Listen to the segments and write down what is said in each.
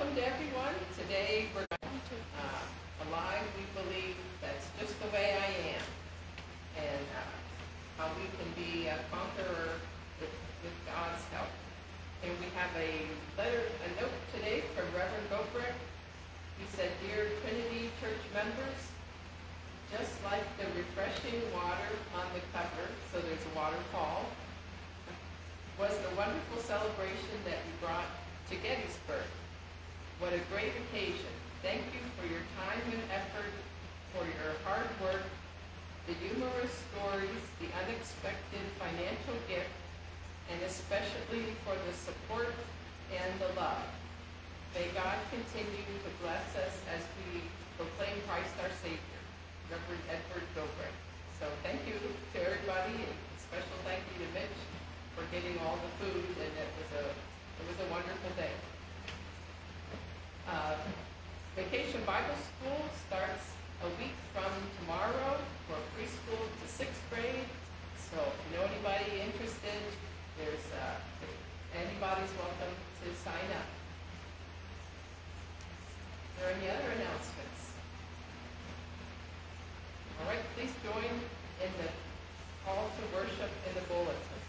welcome to everyone. Today we're alive. We believe that's just the way I am, and how we can be a conqueror with God's help. And we have a note today from Reverend Gobrick. He said, "Dear Trinity Church members, just like the refreshing water on the cover, so there's a waterfall, was the wonderful celebration that you brought to Gettysburg. What a great occasion. Thank you for your time and effort, for your hard work, the humorous stories, the unexpected financial gift, and especially for the support and the love. May God continue to bless us as we proclaim Christ our Savior." Reverend Edward Gobrick. So thank you to everybody, and a special thank you to Mitch for getting all the food, and it was a wonderful day. Vacation Bible School starts a week from tomorrow for preschool to 6th grade. So if you know anybody interested, there's anybody's welcome to sign up. Are there any other announcements? All right, please join in the call to worship in the bulletin.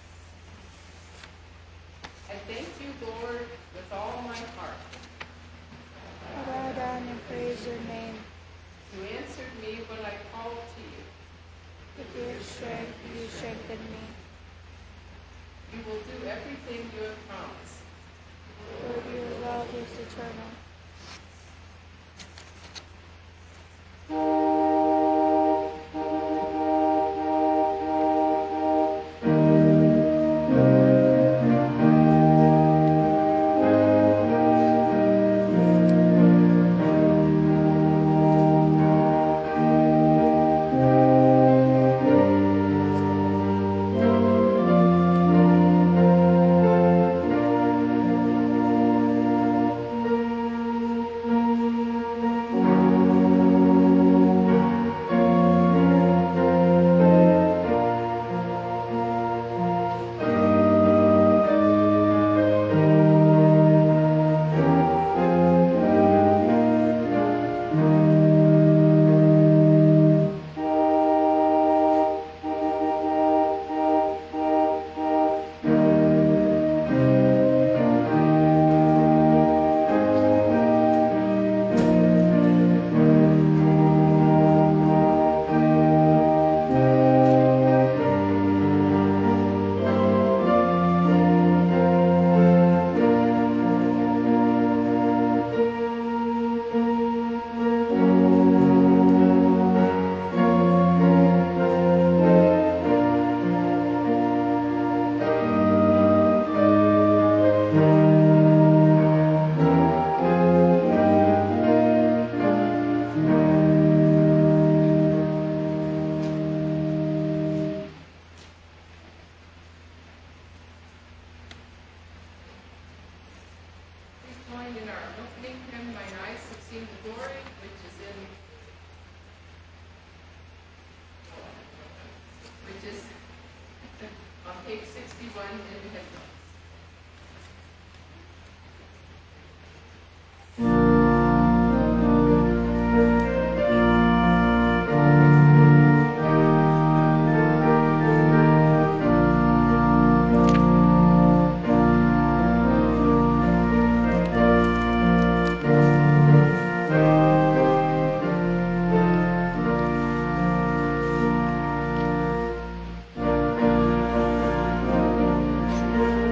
I thank you, Lord, with all my heart. I bow down and praise your name. You answered me when I called to you. With your strength, you strengthen me. You will do everything you have promised. Lord, your love is eternal. Page 61 in the headnote. Thank you.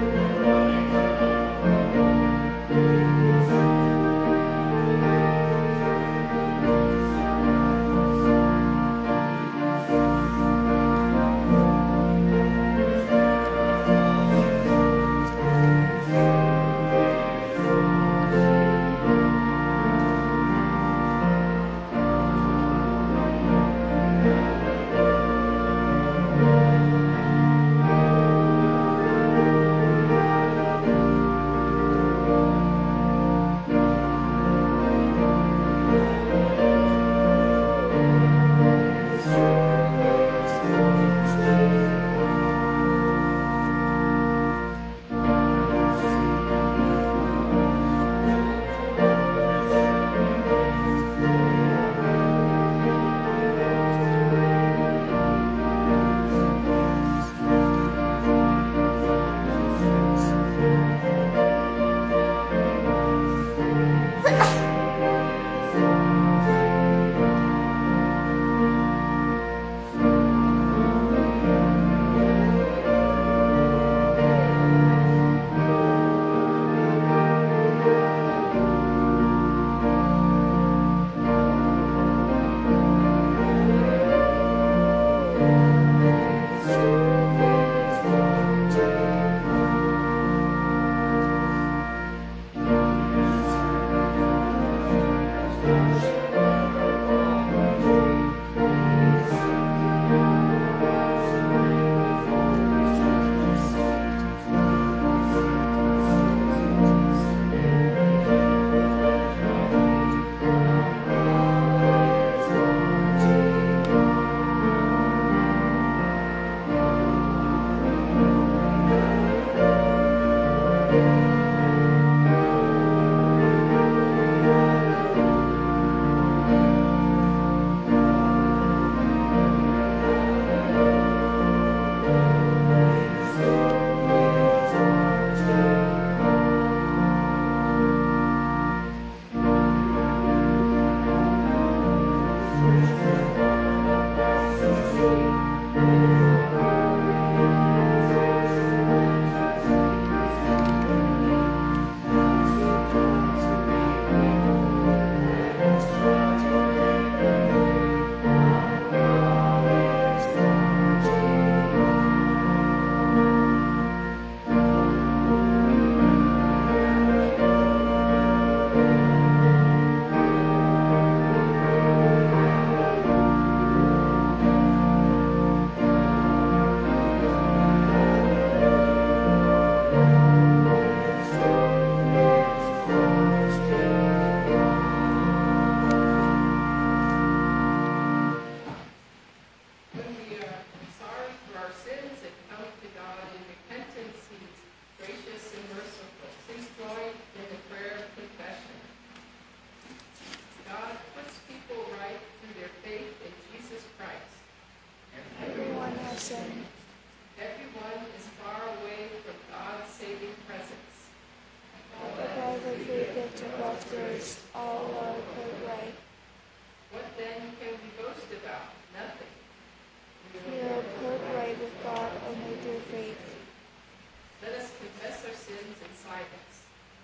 grace, all are put right. What then can we boast about? Nothing. We are put right with God only through faith. Let us confess our sins in silence.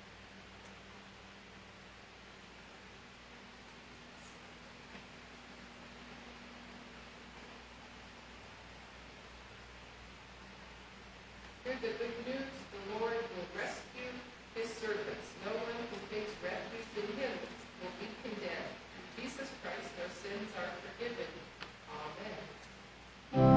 Hear the good news. The Lord will rescue his servants. No one who takes refuge in him will be condemned. Through Jesus Christ, our sins are forgiven. Amen.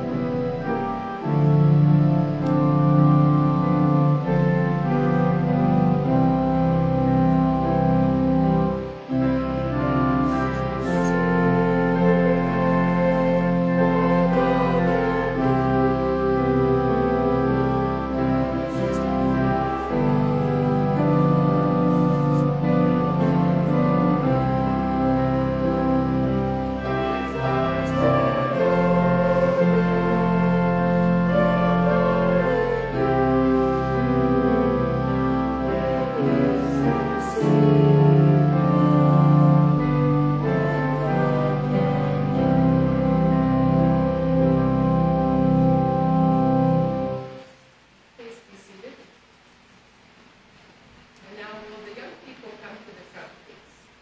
Please be seated. And now will the young people come to the front, please?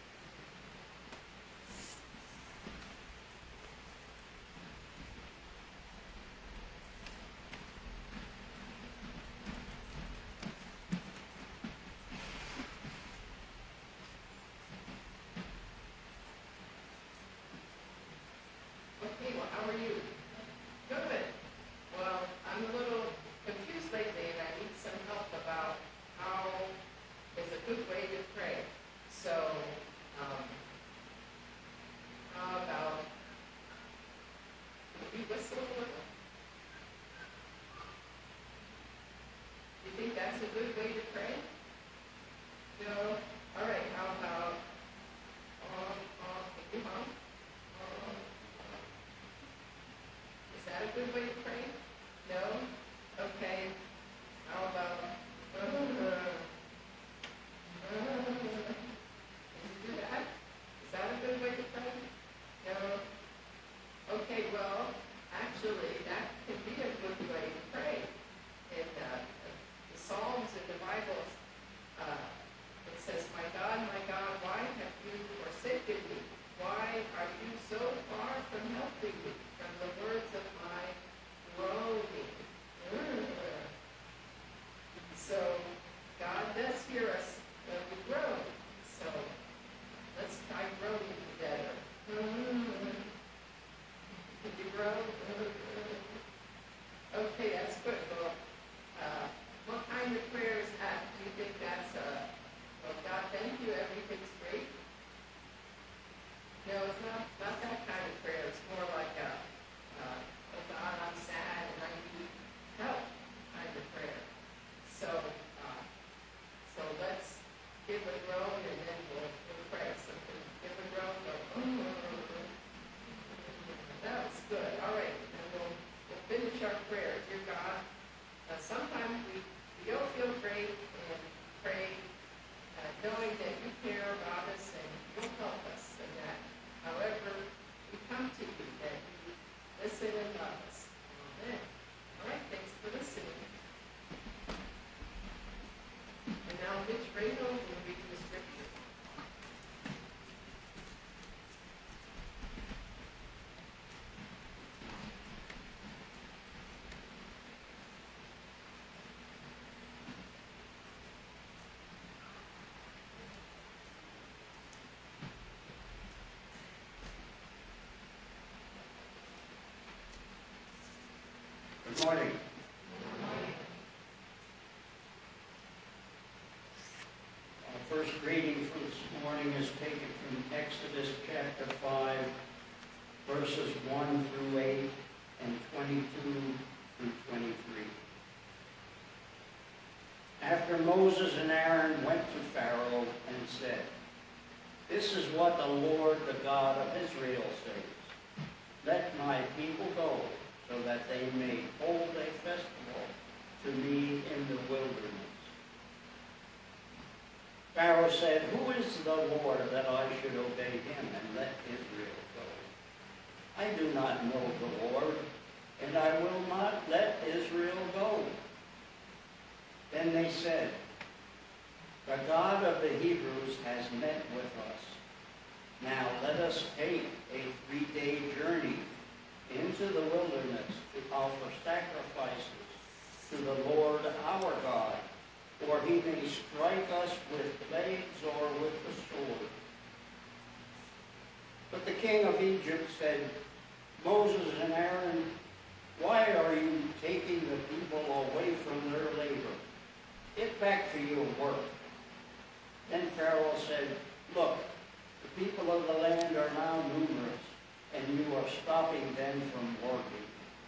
Okay, well, how are you? Good. Well, I'm a little confused lately, and I need some help about how is a good way to pray. So, how about, can you whistle a little? You think that's a good way to pray? No? All right, how about, can you hum? Is that a good way to pray? No? Okay. How about, can you do that? Is that a good way to pray? No? Okay, well, actually, that can be a good way to pray. In the Psalms in the Bible, it says, my God, why have you forsaken me? Why are you so far from helping me? From the words of my groaning. So, God does hear us when we groan. So, let's try groaning together. Can you groan? Okay, that's good. Well, what kind of prayer is that? Do you think that's well, God, thank you, everything's great? No, it's not that kind of prayer. It's more like oh God, I'm sad and I need help kind of prayer. So let's give a groan and then we'll pray. So give a groan, go. That's good. All right, and we'll finish our prayer. Dear God, sometimes we don't feel great and pray knowing that you care about us and you'll help us in that. However, we come to you that you listen and love us. Amen. All right, thanks for listening. And now Mitch Randall will read the scripture. Good morning. Our first reading for this morning is taken from Exodus chapter 5, verses 1 through 8 and 22 through 23. After Moses and Aaron went to Pharaoh and said, "This is what the Lord, the God of Israel, says. Let my people go, so that they may hold a festival to me in the wilderness." Pharaoh said, "Who is the Lord that I should obey him and let Israel go? I do not know the Lord, and I will not let Israel go." Then they said, "The God of the Hebrews has met with us. Now let us take a 3-day journey into the wilderness to offer sacrifices to the Lord our God, or he may strike us with plagues or with the sword." But the king of Egypt said, "Moses and Aaron, why are you taking the people away from their labor? Get back to your work." Then Pharaoh said, "Look, the people of the land are now numerous, and you are stopping them from working."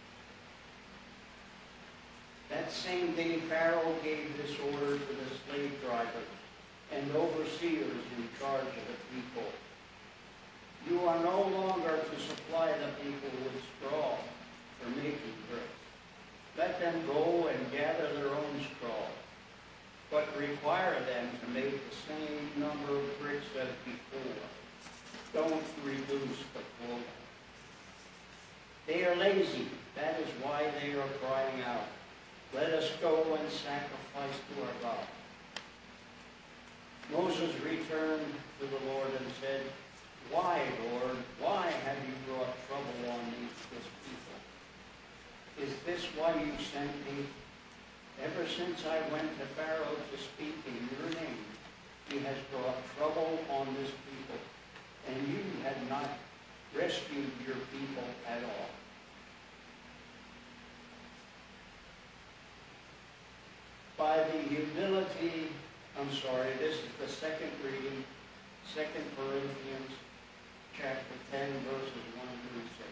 That same day Pharaoh gave this order to the slave drivers and overseers in charge of the people: "You are no longer to supply the people with straw for making bricks. Let them go and gather their own straw, but require them to make the same number of bricks as before. Don't reduce the quota. They are lazy. That is why they are crying out, 'Let us go and sacrifice to our God.'" Moses returned to the Lord and said, "Why, Lord, why have you brought trouble on this people? Is this why you sent me? Ever since I went to Pharaoh to speak in your name, he has brought trouble on this people, and you have not rescued your people at all." This is the second reading, 2 Corinthians chapter 10, verses 1 through 6.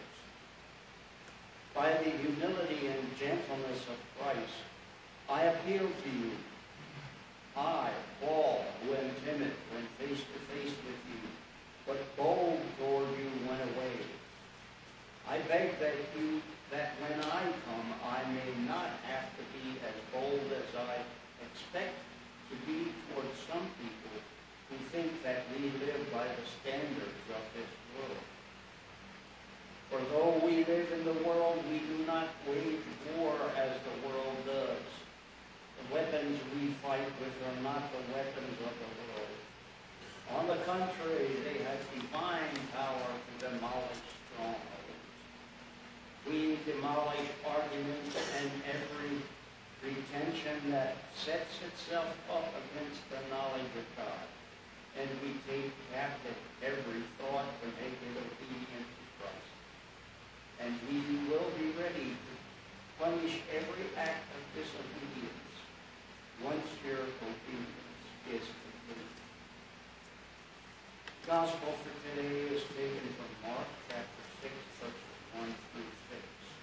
By the humility and gentleness of Christ, I appeal to you. I, Paul, who am timid when face to face with you, but bold toward you when away. I beg that when I come, I may not have to be as bold as I expect to be towards some people who think that we live by the standards of this world. For though we live in the world, we do not wage war as the world does. The weapons we fight with are not the weapons of the world. On the contrary, they have divine power to demolish strongholds. We demolish arguments and every pretension that sets itself up against the knowledge of God. And we take captive every thought to make it obedient to Christ. And we will be ready to punish every act of disobedience once your obedience is complete. The gospel for today is taken from Mark chapter 6, verses 1 through 6.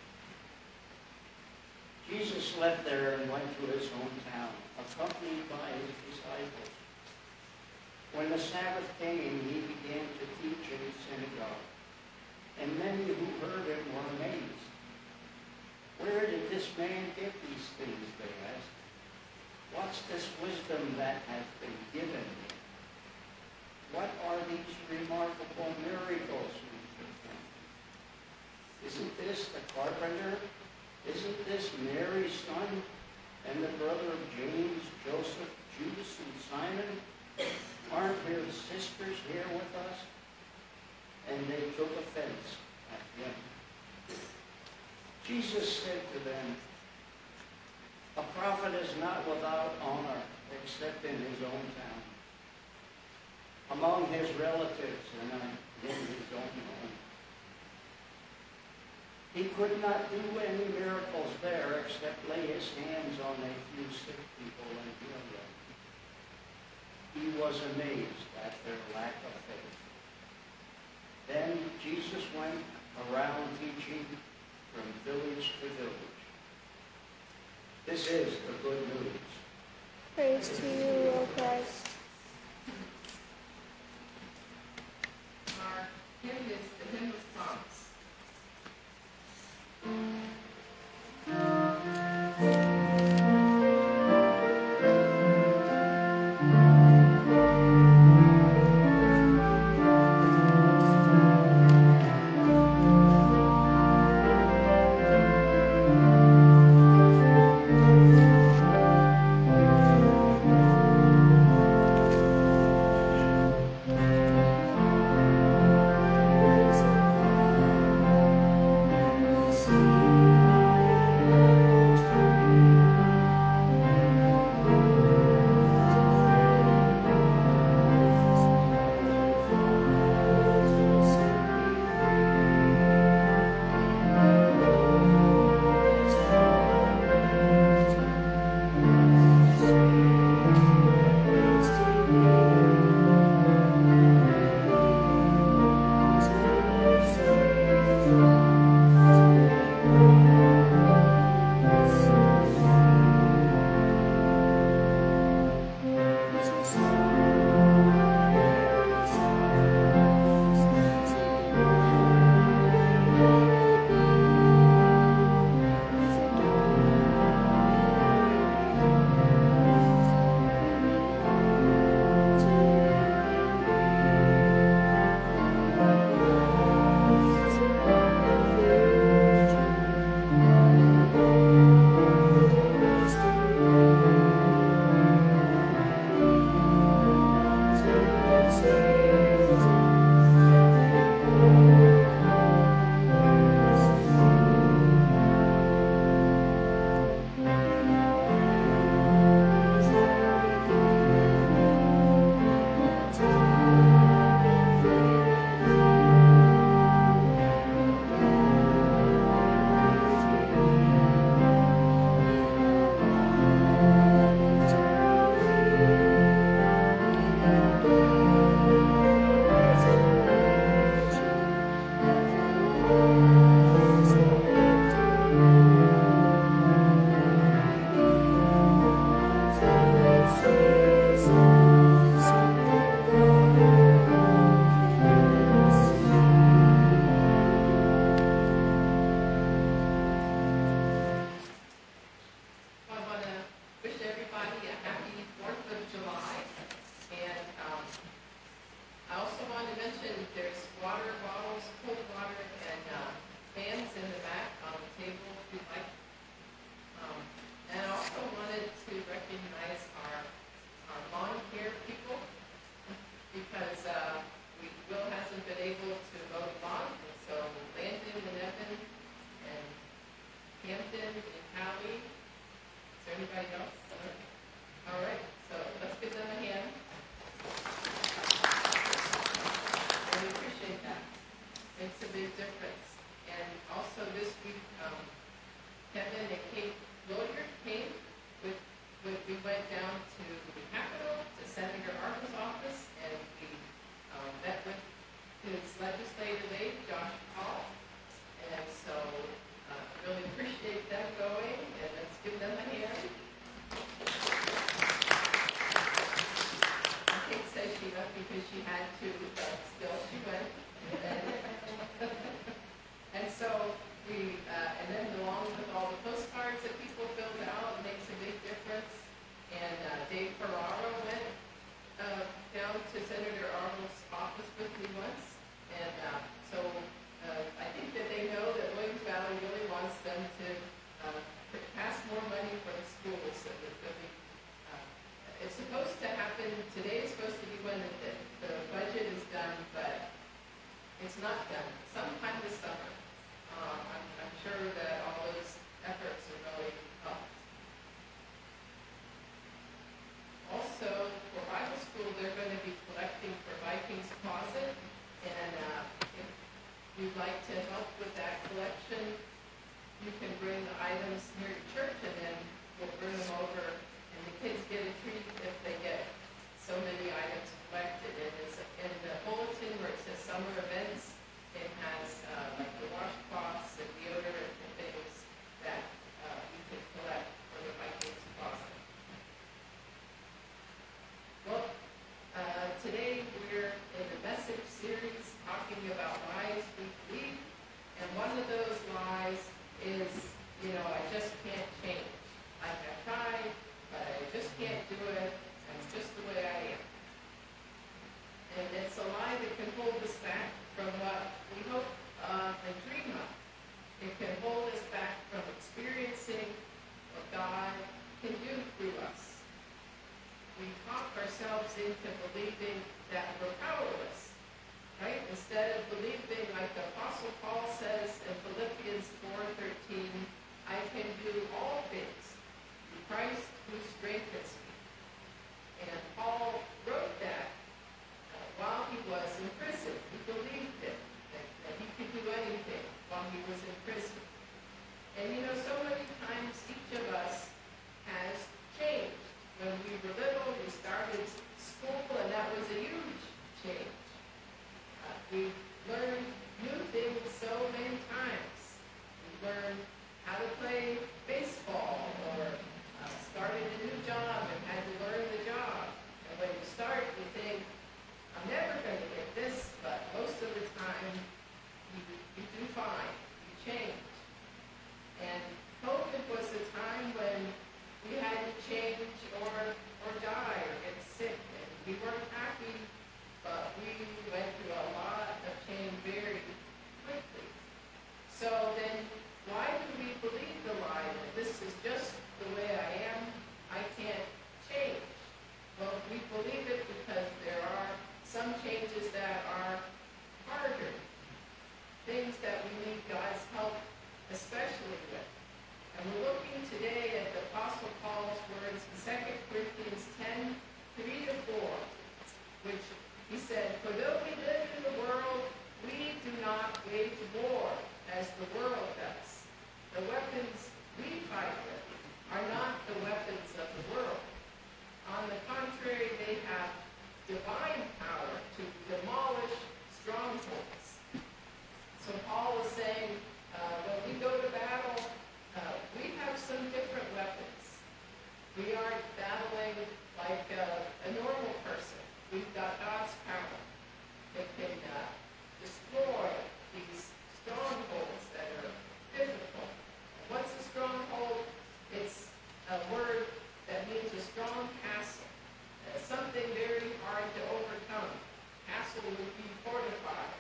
Jesus left there and went to his hometown, accompanied by his disciples. When the Sabbath came, he began to teach in the synagogue, and many who heard him were amazed. "Where did this man get these things?" they asked. "What's this wisdom that has been given him? What are these remarkable miracles he's performed? Isn't this the carpenter? Isn't this Mary's son and the brother of James, Joseph, Judas, and Simon? Aren't his sisters here with us?" And they took offense at him. Jesus said to them, "A prophet is not without honor except in his own town, among his relatives, and in his own home." He could not do any miracles there except lay his hands on a few sick people and heal them. He was amazed at their lack of faith. Then Jesus went around teaching from village to village. This is the good news. Praise to you, O Christ. Our hymn is the hymn of promise. because she had to, but still she went. And so and then along with all the postcards that people filled out, it makes a big difference. And Dave Ferraro went down to Senator Arnold's office with me once. And so I think that they know that Williams Valley really wants them to pass more money for the schools. So that it's supposed to happen, today is supposed to be when the budget is done, but it's not done. Sometime this summer. I'm sure that all those efforts are really helped. Also, for Bible school, they're going to be collecting for Vikings Closet, and if you'd like to help with that collection, you can bring the items here to church, and then we'll bring them over, and the kids get a treat if they get so many items collected. And it's in the bulletin where it says summer events. It has like the washcloths and deodorant and things that you can collect for the Vikings Closet. Well, today we're in the message series talking about lies we believe, and one of those lies is, I just can't change. I've tried, but I just can't do it. I'm just the way I am. And it's a lie that can hold us back from what we hope and dream of. It can hold us back from experiencing what God can do through us. We talk ourselves into believing that we're powerless, right? Instead of believing, like the Apostle Paul says in Philippians 4:13, I can do all things through Christ who strengthens me. And Paul wrote that while he was in prison. He believed it, that he could do anything while he was in prison. And so many times each of us has changed. When we were little, we started school, and that was a huge change. We learned new things so many times. We learned how to play baseball, or started a new job and had to learn the job. And when you start, you think, I'm never going to get this, but most of the time, you do fine. You change. And COVID was a time when we had to change or die or get sick, and we weren't happy, but we went through a lot of change very quickly. So then, why do we believe the lie that this is just the way I am, I can't change? Well, we believe it because there are some changes that are harder, things that we need God's help especially with. And we're looking today at the Apostle Paul's words in 2 Corinthians 10:3-4, which he said, for though we live in the world, we do not wage war as the world does. The weapons we fight with are not the weapons of the world. On the contrary, they have divine power to demolish strongholds. So Paul is saying, when we go to battle, we have some different weapons. We aren't battling like a normal person. We've got God's power that can destroy these strongholds that are difficult. What's a stronghold? It's a word that means a strong castle. It's something very hard to overcome. Castle would be fortified,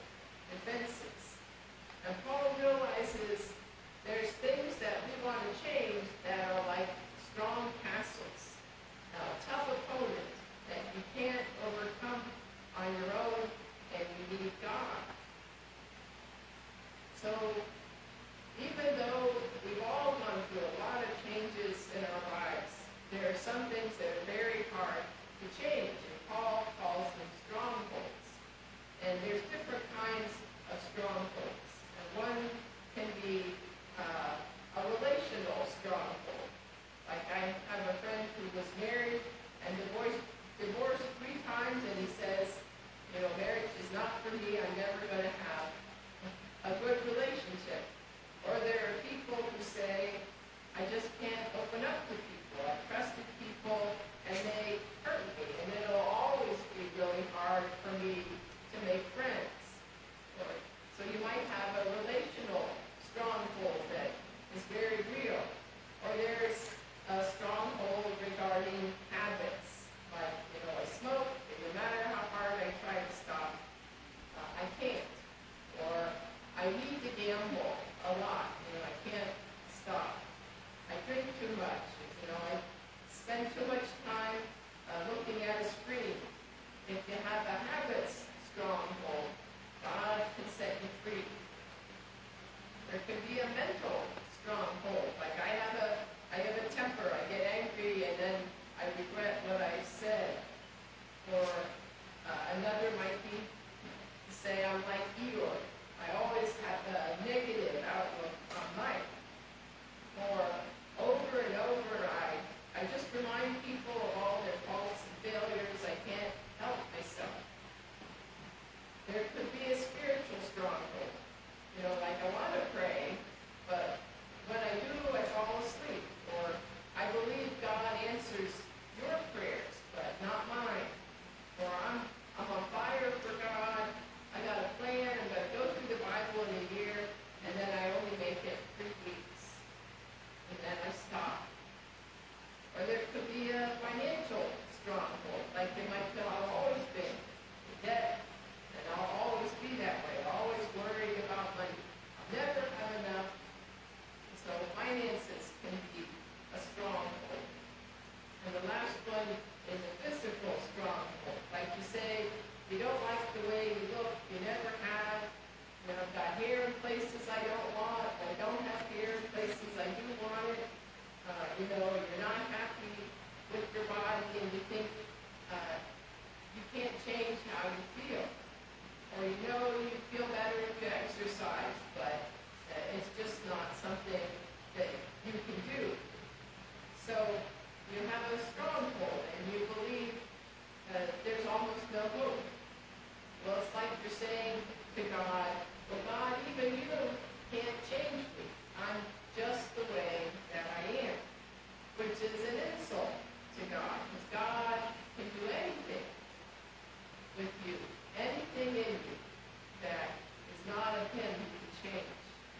defenses. And Paul realizes there's things that we want to change that are like strong castles. A tough opponent that you can't overcome on your own, and you need God. So even though we've all gone through a lot of changes in our lives, there are some things that are very hard to change, and Paul calls them strongholds. And there's different kinds of strongholds. And one can be a relational stronghold. Like I have a friend who was married and divorced 3 times, and he says, marriage is not for me. I'm never going to have a good relationship. Or there are people who say, I just can't open up to people. I've trusted people, and they hurt me, and it'll make friends. So you might have a relational stronghold that is very real. Or there's a stronghold regarding habits. Like, I smoke, and no matter how hard I try to stop, I can't. Or I need to gamble a lot. I can't stop. I drink too much. I spend too much time looking at a screen. If you have a habits stronghold, God can set you free. There can be a mental stronghold. Like I have a temper. I get angry and then I regret what I said. Or another might be to say I'm like Eeyore. I always have a negative outlook on life. Or over and over, I just remind people of all their faults and failures. I can't help myself. There could be a spiritual stronghold. Like I want to pray, but when I do, I fall asleep. Or I believe God answers your prayers, but not mine. Or I'm on fire for God. I got a plan. I'm going to go through the Bible in a year, and then I only make it 3 weeks. And then I stop. Or there could be a financial stronghold. Like they might feel I've always been in debt, and I'll always be that way. I'll always worry about money. I'll never have enough. And so finances can be a stronghold. And the last one is a physical stronghold. Like you say, you don't like the way you look, you never have. I've got hair in places I don't want. I don't have hair in places I do want it. You're not happy with your body and you think you can't change how you feel. Or you feel better if you exercise, but it's just not something that you can do. So you have a stronghold and you believe there's almost no hope. Well, it's like you're saying to God, well, God, even you can't change me. I'm just the way that I am, which is an insult to God, because God can do anything with you, anything in you that is not of Him you can change.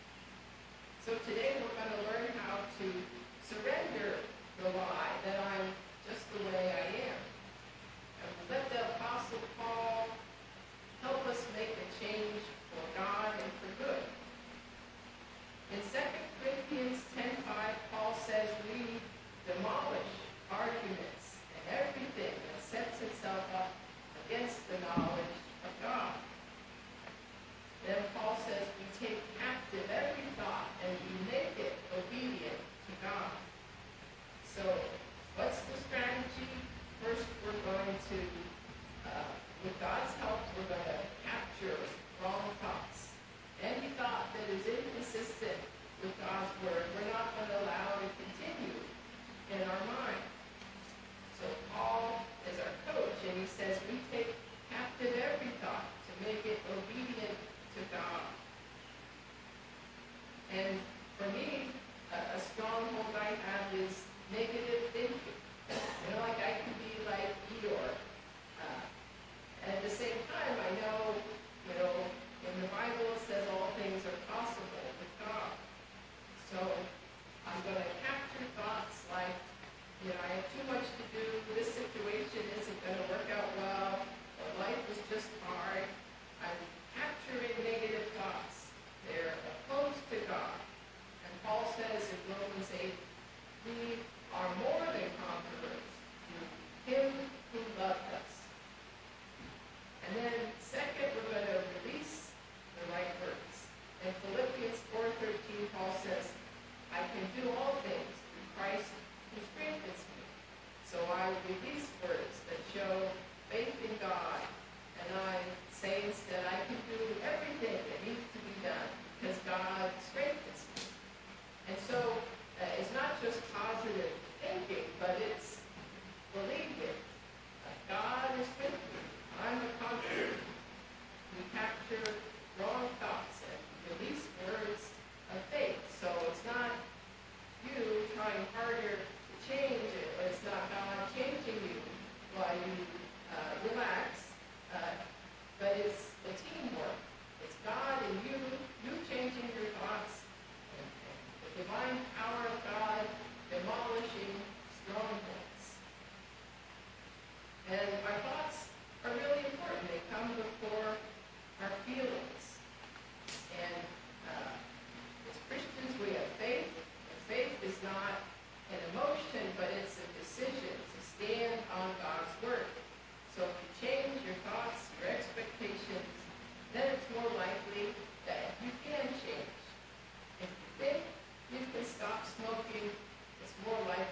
So today we're going to learn how to surrender the lie that I'm just the way I am. And let the Apostle Paul help us make a change for God and for good. In 2 Corinthians 10:5, Paul says we demolish arguments and everything that sets itself up against the knowledge of God. Then Paul says we take captive every thought and we make it obedient to God. So what's the strategy? First, we're going to, with God's help, we're going to capture wrong thoughts. Any thought that is inconsistent with God's word, we're not going to allow to continue in our mind. So Paul is our coach, and he says we take captive every thought to make it obedient to God. And for me, a stronghold I have is negative thinking. Like I can be like Eeyore. At the same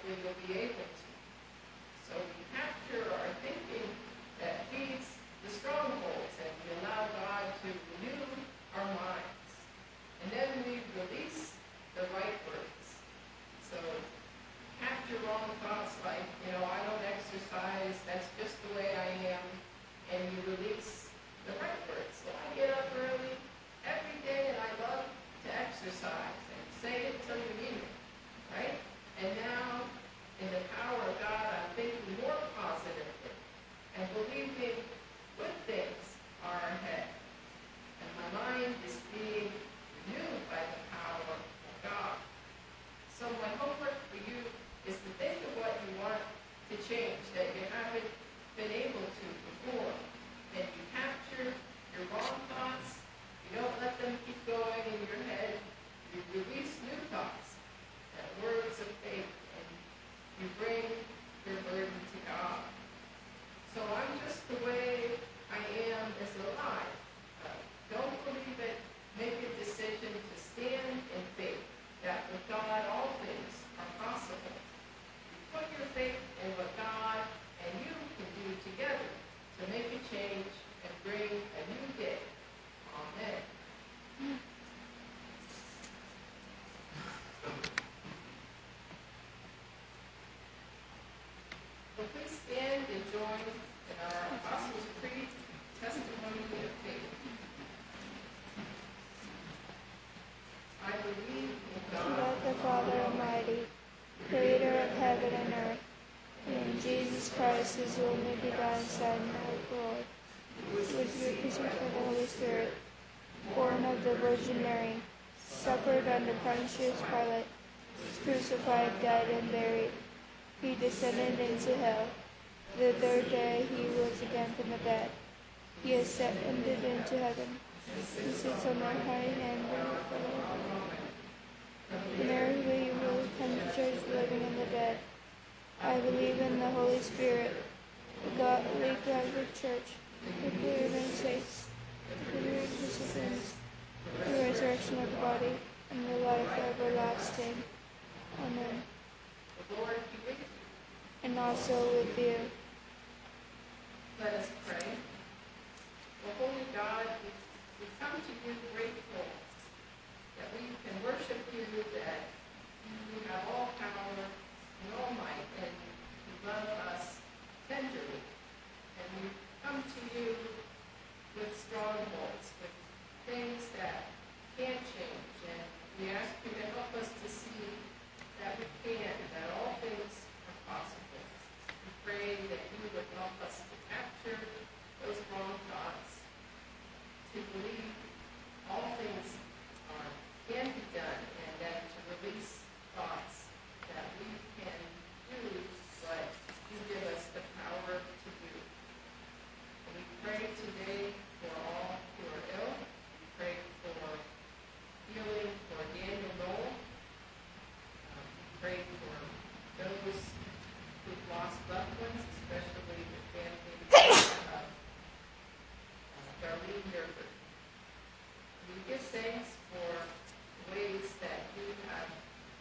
eventually you'll be able to. So we capture our thinking that feeds the strongholds, and we allow God to renew our minds. And then we release the right words. So capture wrong thoughts like, I don't exercise, that's just the way I am, and you release the right words. So I get up early every day, and I love to exercise, and say it till you mean it, right? And now, in the power of God, I'm thinking more positively and believing good things are ahead. And my mind is being renewed by the power of God. So my homework for you is to think of what you want to change that you haven't been able to before. And you capture your wrong thoughts. You don't let them keep going in your head. You release new thoughts, words of faith, and you bring your burden to God. So I'm just the way I am is a lie. Don't believe it. Make a decision to stand in faith that with God all things are possible. You put your faith in what God and you can do together to make a change and bring a new day. Amen. So please stand and join in our Apostles' Creed, testimony of faith. I believe in God God, the Father Almighty, creator of heaven and earth, and in Jesus Christ, his only begotten Son, our Lord, with your presence of the Holy Spirit, born of the Virgin Mary, suffered under Pontius Pilate, crucified, died, and buried. He descended into hell. The third day he rose again from the dead. He ascended into heaven. He sits on the right hand of the Lord. Verily you will come to judge the living and the dead. I believe in the Holy Spirit, the godly Catholic Church, the believing saints, the forgiveness of sins, the resurrection of the body, and the life everlasting. Amen. the Lord be with you. And also with you. Let us pray. O holy God, we come to you grateful that we can worship you, that you have all power and all might, and you love us tenderly. And we come to you with strongholds, with things that can't change, and we ask you to help us to see that we can, that all things are possible. We pray that you would help us to capture those wrong thoughts, to believe all things can be done, and then to release thoughts that we can do what you give us the power to do. And we pray today for all who are ill. We pray for healing for Daniel Knoll. We pray for those who've lost loved ones, especially the family of Darlene Gerber. We give thanks for ways that you have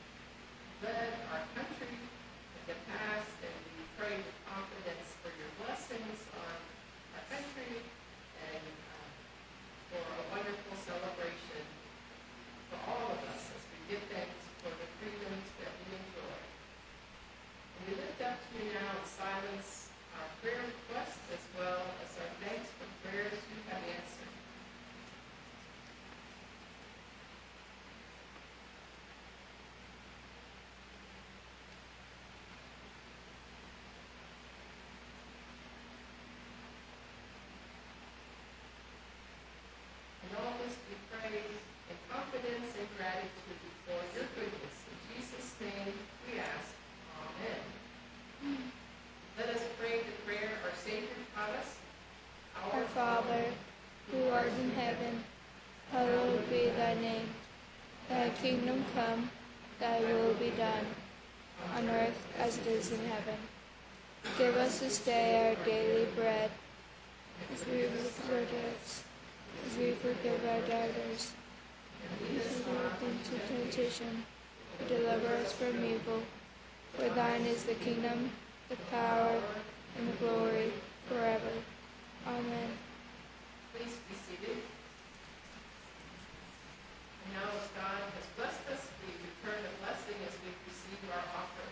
led our country in the past, and we pray with confidence for your blessings on our country and for a wonderful celebration for all of us as we give thanks for the freedoms that we enjoy. And we lift up to you now in silence our prayer requests as well as our thanks for prayers you have answered. And all this we pray in confidence and gratitude for your goodness. In Jesus' name we ask. Amen. Let us pray the prayer our Savior taught us. Our Father, who art in heaven, hallowed be thy name. Thy kingdom come, thy will be done, on earth as it is in heaven. Give us this day our daily bread, as we forgive our debts, as we forgive our debtors. Lead us not into temptation, but deliver us from evil. For thine is the kingdom, the power, and the glory forever. Amen. Please be seated. And now as God has blessed us, we return the blessing as we receive our offering.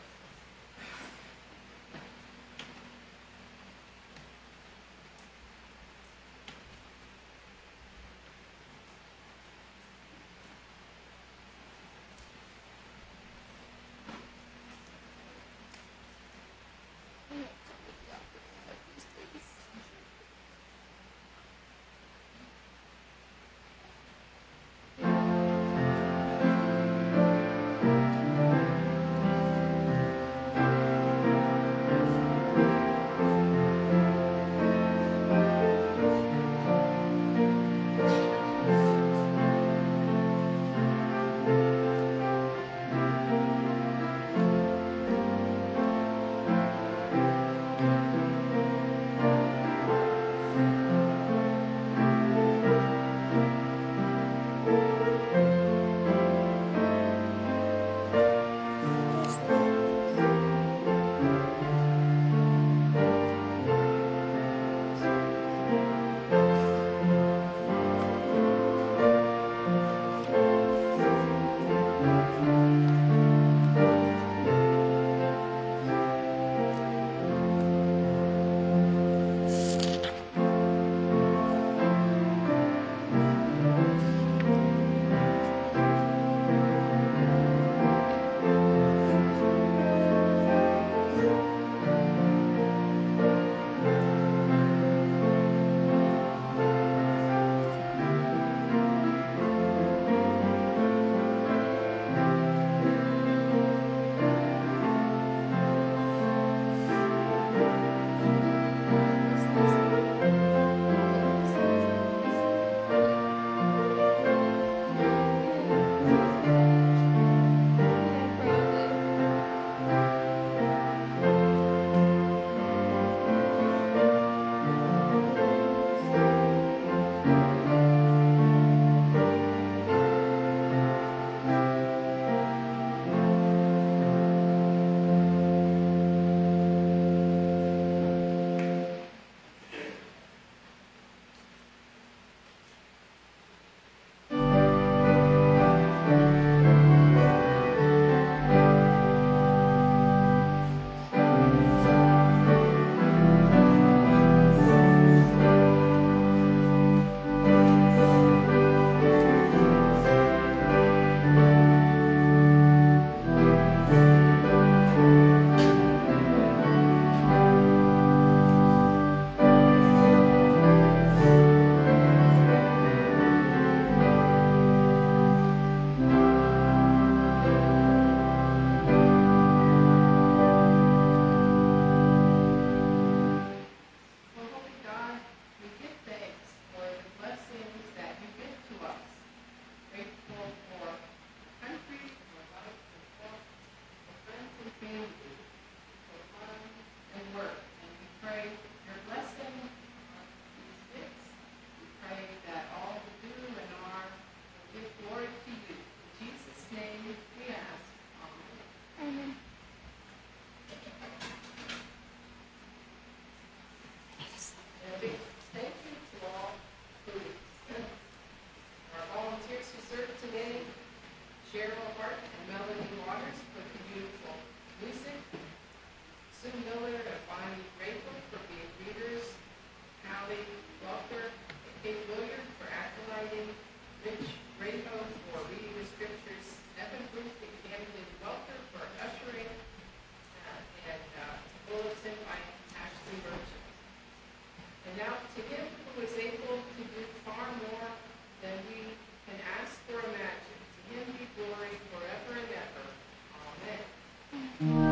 Amen.